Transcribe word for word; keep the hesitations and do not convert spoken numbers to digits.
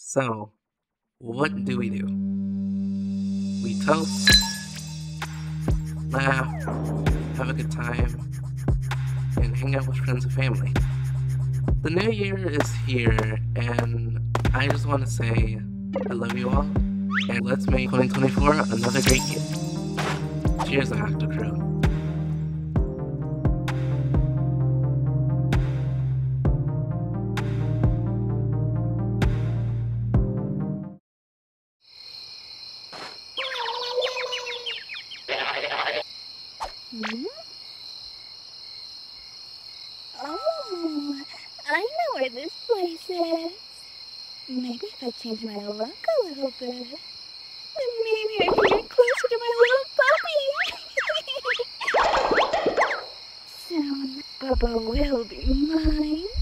So, what do we do? We toast, laugh, have a good time, and hang out with friends and family. The new year is here, and I just want to say I love you all, and let's make twenty twenty-four another great year. Cheers, Actor Crew. Hmm? Oh, I know where this place is. Maybe if I change my look a little bit, then maybe I can get closer to my little puppy. Soon, Bubba will be mine.